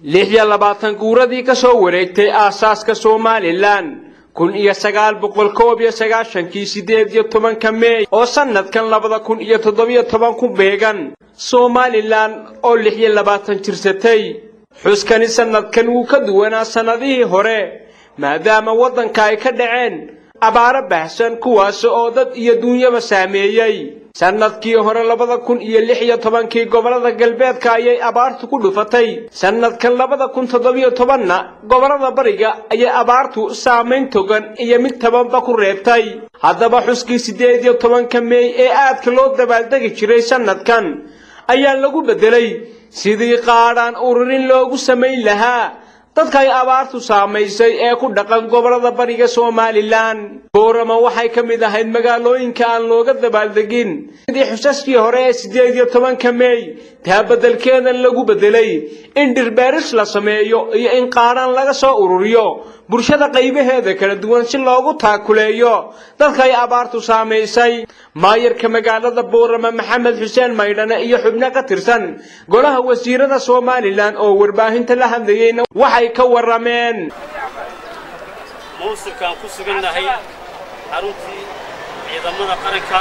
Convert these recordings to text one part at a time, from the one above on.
لحيا لباتن قوردي كسو وريكتي آساس كسوماليلان كن إيا سقال بقبل كوبيا سقاشن كي سيديد يطبان كمي أو سند كان لبدا كن إيا تضبيا طبان كن بيغان سوماليلان أو لحيا لباتن ترستي حسكاني سند كان وكدوانا سنديه هوري مادام ودن كاي كدعين أبارة بحسن كواسو أودد إيا دنيا بساميي سندكي هوري لبدا كن إيا لحيا طبان كي قبلدا قلبيد كايي أبارتو كدو فتاي سند كان لبدا كن تضبيا طبانا قبلدا بريغا أي أبارتو سامين توغن إيا مد طبان باكو ريبتاي هذا بحسكي سيديد طبان كمي إي آد كلود دبالدقي جري سند كان أيان لغو بدلي سيدي قاران أورين لوغو سمين لها dadka ay abaartu saameysay ee ku dhaqan gobolada bariga Soomaaliland boorama waxay kamid ahayd magaalooyinka aan looga dabaaldegin sidii xusaskii hore ee 18 May taa beddelkeeda lagu bedelay in dhirbaaris la sameeyo iyo in qaaran laga soo ururiyo bulshada qaybaheeda kala duwan si loogu taakuleeyo dadka ay abaartu saameysay maayirka magaalada boorama Maxamed Xuseen Maydhane iyo xubno ka tirsan golaha wasiirada Soomaaliland oo warbaahinta la hadlayeen waxay ka warameen موسكان كوسجن هاي حروتي إذا ما نقرنك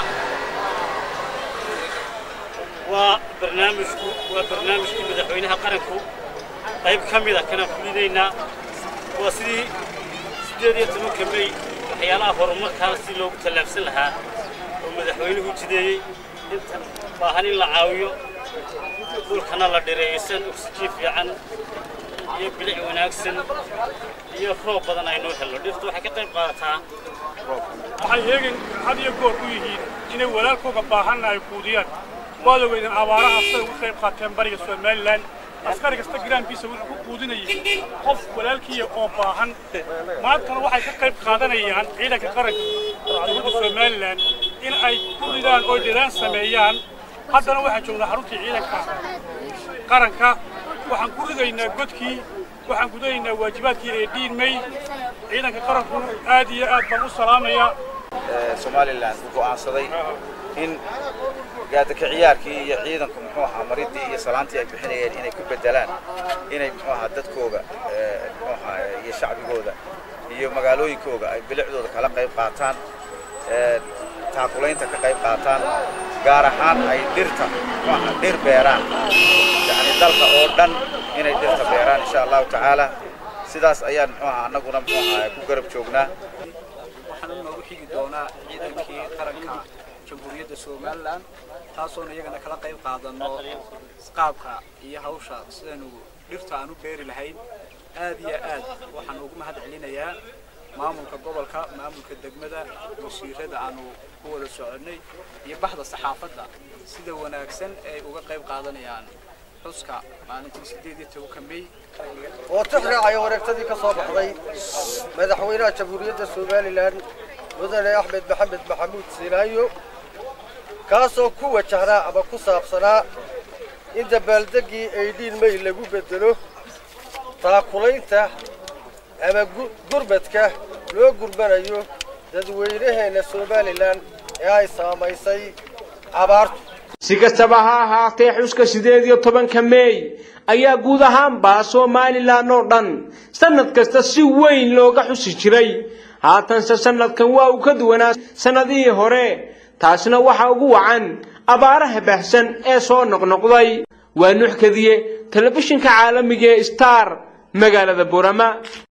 وبرنامج مدحوينها قرنكو طيب كم إذا كنا كلنا وسيدي تمو كمي حيانا هرمك هالسي لو تلفس لها ومدحوينه جدي أنت باهني العاوية كل كنا لدريسن وسكيف يعني يبلع وناكسن يخرب بدن أي نوع حلو دفتو حكي قيم قارتها وحيجين هذا يقول فيه إن ولالكو كباهنا يقوديان قالوا إن أبارة أصلا وخير قاتم بري Soomaaliland أسكارك استقران بيسوي قودنا يجي خف ولالكي أو باهن ما كانوا واحد كقيم قادنا يان عيدا كقرن Soomaaliland إن أي كوديان أو ديان سميان هذا واحد شغله حروتي عيدا قرنك waxaan ku ridaynaa godkii waxaan ku daynaa waajibaadkii ee diinmay ciidanka qaranku aad iyo aad baan u salaamayaa Soomaaliland wuxuu aansaday in gaadka ciyaarkii iyo ciidanku muxuu ahaa maridii iyo salaantii ay bixinayeen inay ku bedelaan inay muxuu ahaa dadkooda muxuu ahaa iyo shacbigooda iyo magaalooyinkooda ay bilicdooda kala qayb qaataan taakulaynta ka qayb qaataan gaar ahaan ay dhirta waxa dhir beeraan yani dalka oo dhan inay dhirta beeraan insha Allah taala sidaas ayaan anaguna ku garab joognaa waxaan noogu xigi doonaa ciidankii qaranka jamhuuriyadda Soomaaliland taasoo iyagana kala qayb qaadano qaabka iyo hawsha sidanu dhirta aanu beeri lahayn aad iyo aad waxaan ugu mahadcelinayaa maamulka gobolka maamulka degmada wasiirada aanu ku wada soconay iyo baxda saxaafadda sida wanaagsan ay uga qayb qaadanayaan xuska maalintii 18 May oo tixraacay wareegtadii ka soo baxday madaxweynaha jamhuuriyadda Soomaaliland mudane Axmed Maxamed Maxamuud Sinaayo kaasoo ku wajahnaa ama ku saabsanaa in dabaaldegii 18 May lagu bedelo taakulaynta ama gurbadka loo gurbanayo dadweynaheena Soomaaliland ee ay saameysay abaartu si kastaba ha ahaatee xuska 18 May ayaa guud ahaanba Soomaaliland oo dhan sanad kasta si weyn looga xusi jiray haatanse sanadkan waa uu ka duwanaa sanadihii hore taasna waxa ugu wacan abaaraha baxsan ee soo noqnoqday waa nuux kadiye telefishinka caalamiga ee Star magaalada Boorama